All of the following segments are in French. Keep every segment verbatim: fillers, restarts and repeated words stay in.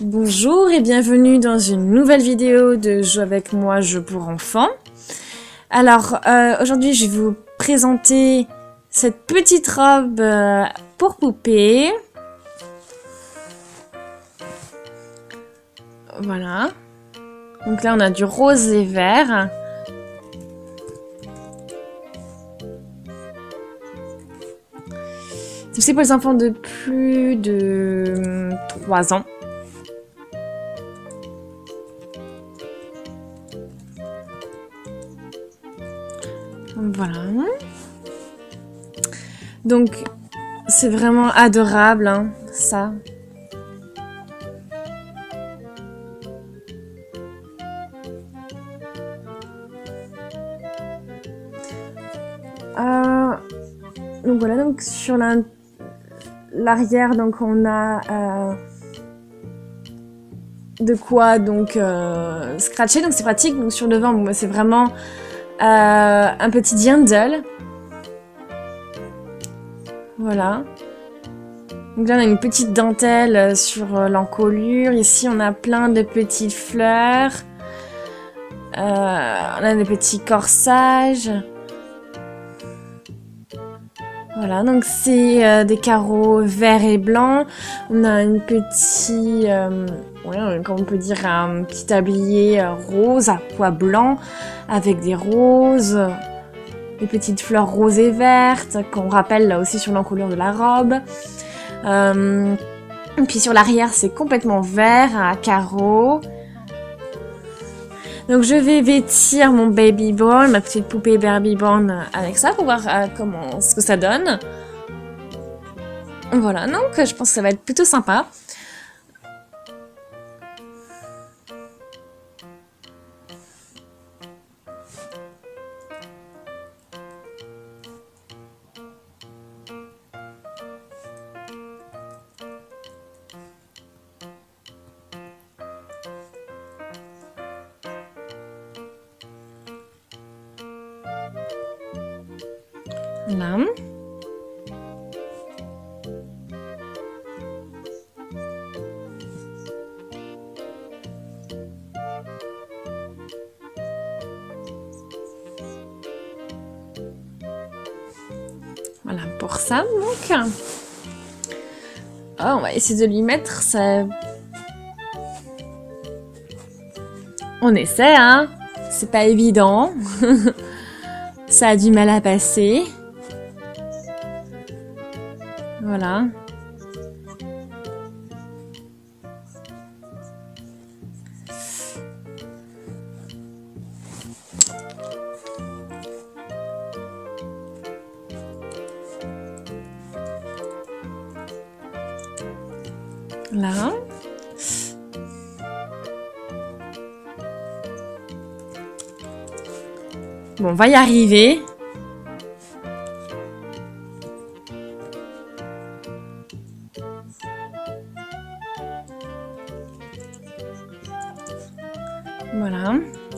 Bonjour et bienvenue dans une nouvelle vidéo de Joue avec moi, jeu pour enfants. Alors, euh, aujourd'hui, je vais vous présenter cette petite robe euh, pour poupée. Voilà. Donc là, on a du rose et vert. C'est pour les enfants de plus de trois ans. Voilà. Donc, c'est vraiment adorable, hein, ça. Euh, donc voilà, donc sur l'arrière, donc on a euh, de quoi donc euh, scratcher, donc c'est pratique. Donc sur le devant, bon, c'est vraiment euh, un petit dirndl. Voilà. Donc là on a une petite dentelle sur l'encolure. Ici on a plein de petites fleurs. Euh, on a des petits corsages. Voilà, donc c'est euh, des carreaux verts et blancs. On a une petite, euh, ouais, comme on peut dire, un petit tablier euh, rose à pois blanc avec des roses, des petites fleurs roses et vertes qu'on rappelle là aussi sur l'encolure de la robe. Euh, et puis sur l'arrière, c'est complètement vert à carreaux. Donc je vais vêtir mon baby born, ma petite poupée Barbie born avec ça pour voir euh, comment ce que ça donne. Voilà, donc je pense que ça va être plutôt sympa. Là. Voilà pour ça, donc. Oh, on va essayer de lui mettre ça. On essaie, hein. C'est pas évident. Ça a du mal à passer. Voilà. Là. Bon, on va y arriver. Voilà.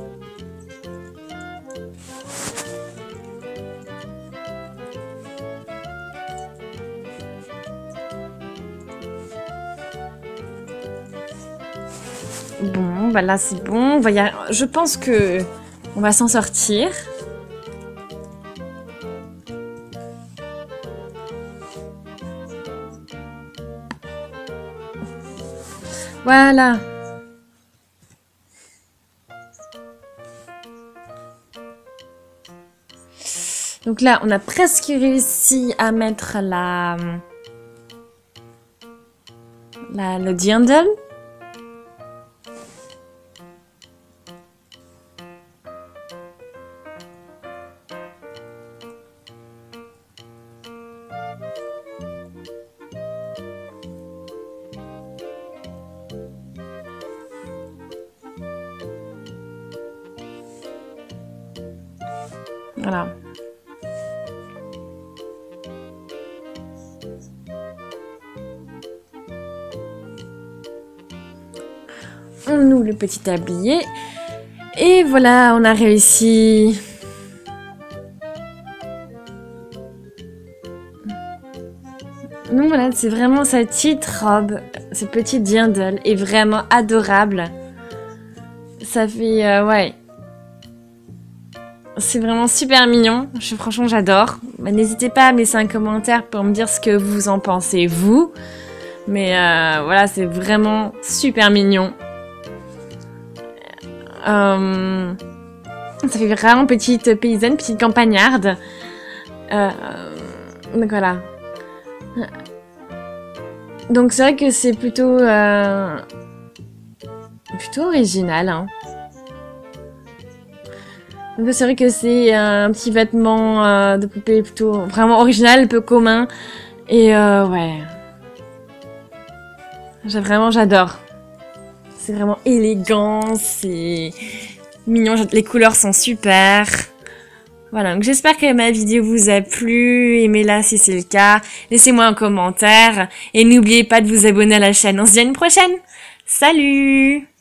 Bon, bah là c'est bon. On va y a... Je pense que on va s'en sortir. Voilà. Donc là, on a presque réussi à mettre la, la le dirndl. Voilà. On ouvre le petit tablier. Et voilà, on a réussi. Donc voilà, c'est vraiment cette petite robe, cette petite dirndl est vraiment adorable. Ça fait, euh, ouais. C'est vraiment super mignon. Je, franchement, j'adore. Bah, n'hésitez pas à me laisser un commentaire pour me dire ce que vous en pensez, vous. Mais euh, voilà, c'est vraiment super mignon. Euh, ça fait vraiment petite paysanne, petite campagnarde. Euh, donc voilà. Donc c'est vrai que c'est plutôt euh, plutôt original. Hein. Donc c'est vrai que c'est un petit vêtement euh, de poupée plutôt vraiment original, peu commun. Et euh, ouais, j'ai vraiment j'adore. C'est vraiment élégant, c'est mignon, les couleurs sont super. Voilà, donc j'espère que ma vidéo vous a plu, aimez-la si c'est le cas, laissez-moi un commentaire et n'oubliez pas de vous abonner à la chaîne. On se dit à une prochaine. Salut!